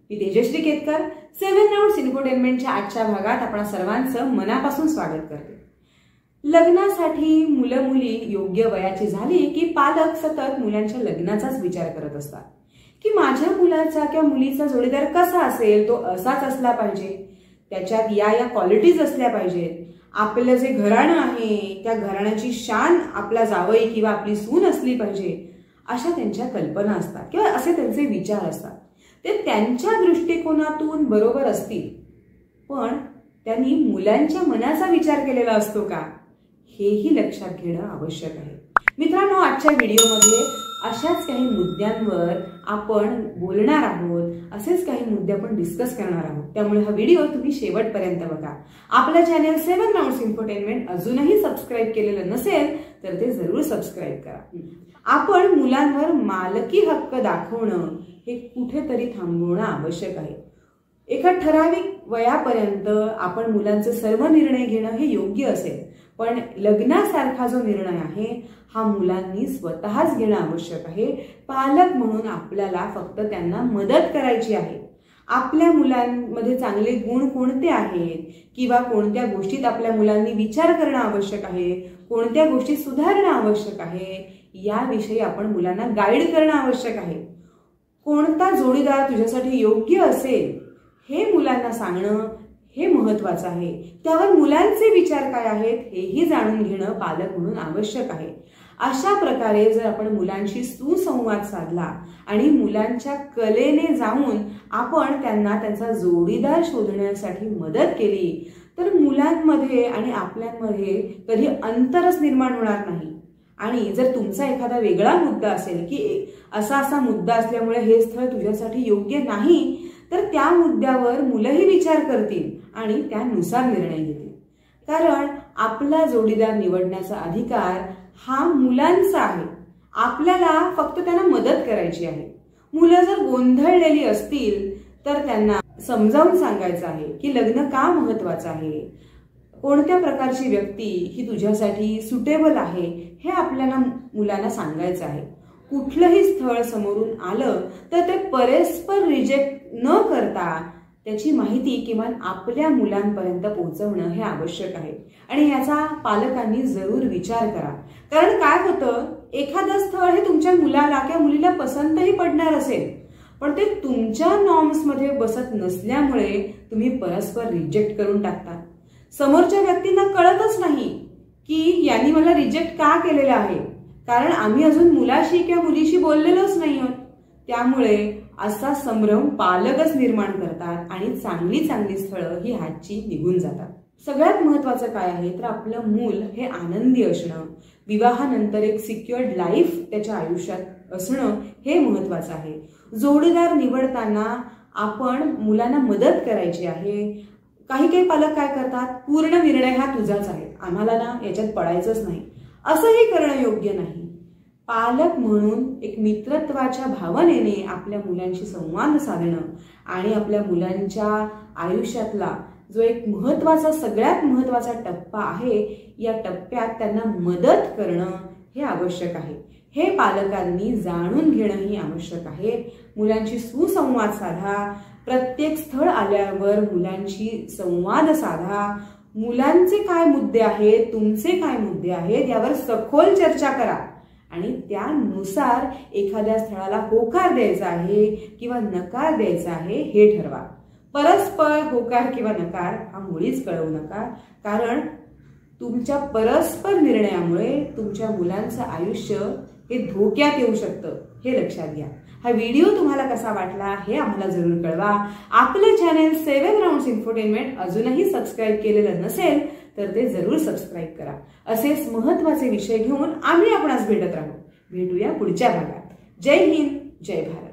मी Tejashri Ketkar 7 rounds इन्फोटेनमेंटच्या आजच्या भागात आपण सर्वांचं मनापासून स्वागत करते। लग्नासाठी मुलं मुली योग्य वयाची झाली की पालक सतत मुलांच्या लग्नाचाच विचार करत असतात की माझ्या मुलाचा किंवा मुलीचा जोडीदार कसा असेल, तो असाच असला पाहिजे, त्याच्यात या क्वालिटीज असल्या पाहिजेत, आपलं जे घराणं आहे त्या घराण्याची शान आपला जावई किंवा आपली सून असली पाहिजे, अशा त्यांच्या कल्पना असतात किंवा असे त्यांचे विचार असतात। ते त्यांच्या दृष्टिकोनातून बरोबर असतील, पण त्यांनी मुलांच्या मनाचा विचार केलेला असतो का, हेही लक्षात घेणं आवश्यक आहे। मित्रांनो, आजच्या व्हिडिओमध्ये अशाच काही मुद्द्यांवर आपण बोलणार आहोत, असेच काही मुद्दे आपण डिस्कस करणार आहोत। त्यामुळे हा व्हिडिओ तुम्ही शेवटपर्यंत बघा। आपलं चॅनल 7 राउंड्स इन्फोटेनमेंट अजूनही सबस्क्राइब केलेलं नसेल तर ते जरूर सबस्क्राइब करा। आपण मुलांवर मालकी हक्क दाखवणं हे कुठेतरी थांबवणं आवश्यक आहे। एका ठराविक वयापर्यंत आपण मुलांचे सर्व निर्णय घेणं हे योग्य असेल, पण लग्नासारखा जो निर्णय आहे हा मुलांनी स्वतःच घेणं आवश्यक आहे। पालक म्हणून आपल्याला फक्त त्यांना मदत करायची आहे। आपल्या मुलांमध्ये चांगले गुण कोणते आहेत किंवा कोणत्या गोष्टीत आपल्या मुलांनी विचार करणं आवश्यक आहे, कोणत्या गोष्टी सुधारणं आवश्यक आहे, याविषयी आपण मुलांना गाईड करणं आवश्यक आहे। कोणता जोडीदार तुझ्यासाठी योग्य असेल हे मुलांना सांगणं हे महत्त्वाचं आहे। त्यावर मुलांचे विचार काय आहेत हेही जाणून घेणं पालक म्हणून आवश्यक आहे। अशा प्रकारे जर आपण मुलांशी सुसंवाद साधला आणि मुलांच्या कलेने जाऊन आपण त्यांना त्यांचा जोडीदार शोधण्यासाठी मदत केली तर मुलांमध्ये आणि आपल्यामध्ये कधी अंतरच निर्माण होणार नाही। आणि जर तुमचा एखादा वेगळा मुद्दा असेल की असा मुद्दा असल्यामुळे हे स्थळ तुझ्यासाठी योग्य नाही, तर त्या मुद्द्यावर मुलंही विचार करतील आणि त्यानुसार निर्णय घेतील। कारण आपला जोडीदार निवडण्याचा अधिकार हा मुलांचा आहे। आपल्याला फक्त त्यांना मदत करायची आहे। मुलं जर गोंधळलेली असतील तर त्यांना समजावून सांगायचं आहे की लग्न का महत्त्वाचं आहे, कोणत्या प्रकारची व्यक्ती ही तुझ्यासाठी सुटेबल आहे हे आपल्याला मुलांना सांगायचं आहे। कुठलंही स्थळ समोरून आलं तर ते परस्पर रिजेक्ट न करता त्याची माहिती किमान आपल्या मुलांपर्यंत पोहोचवणं हे आवश्यक आहे। आणि याचा पालकांनी जरूर विचार करा। कारण काय होतं, एखादं स्थळ हे तुमच्या मुलाला किंवा मुलीला पसंतही पडणार असेल, पण ते तुमच्या नॉर्म्समध्ये बसत नसल्यामुळे तुम्ही परस्पर रिजेक्ट करून टाकता। समोरच्या व्यक्तींना कळतच नाही की यांनी मला रिजेक्ट का केलेलं आहे, कारण आम्ही अजून मुलाशी किंवा मुलीशी बोललेलोच नाही आहोत। त्यामुळे असा संभ्रम पालकच निर्माण करतात आणि चांगली स्थळं ही हातची निघून जातात। सगळ्यात महत्त्वाचं काय आहे तर आपलं मूल हे आनंदी असणं, विवाहानंतर एक सिक्युअर्ड लाईफ त्याच्या आयुष्यात असणं हे महत्त्वाचं आहे। जोडीदार निवडताना आपण मुलांना मदत करायची आहे। काही पालक काय करतात, पूर्ण निर्णय हा तुझाच आहे, आम्हाला ना याच्यात पडायचंच नाही, असंही करणं योग्य नाही। पालक म्हणून एक मित्रत्वाच्या भावनेने आपल्या मुलांशी संवाद साधणं आणि आपल्या मुलांच्या आयुष्यातला जो एक सगळ्यात महत्त्वाचा टप्पा आहे, या टप्प्यात त्यांना मदत करणं हे आवश्यक आहे। हे पालकांनी जाणून घेणंही आवश्यक आहे। मुलांशी सुसंवाद साधा, प्रत्येक स्थळ आल्यावर मुलांशी संवाद साधा, मुलांचे काय मुद्दे आहेत, तुमचे काय मुद्दे आहेत यावर सखोल चर्चा करा आणि त्यानुसार एखाद्या स्थळाला होकार द्यायचा आहे किंवा नकार द्यायचा आहे हे ठरवा। परस्पर होकार किंवा नकार हा मुळीच कळवू नका, कारण तुमच्या परस्पर निर्णयामुळे तुमच्या मुलांचं आयुष्य हे धोक्यात येऊ शकतं, हे लक्षात घ्या। हा व्हिडिओ तुम्हाला कसा वाटला हे आम्हाला जरूर कळवा। आपलं चॅनल 7 राउंड्स इन्फोटेनमेंट अजूनही सबस्क्राइब केलेलं नसेल तर ते जरूर सबस्क्राइब करा। असेच महत्त्वाचे विषय घेऊन आम्ही आपणास भेटत राहू। भेटूया पुढच्या भागात। जय हिंद, जय भारत।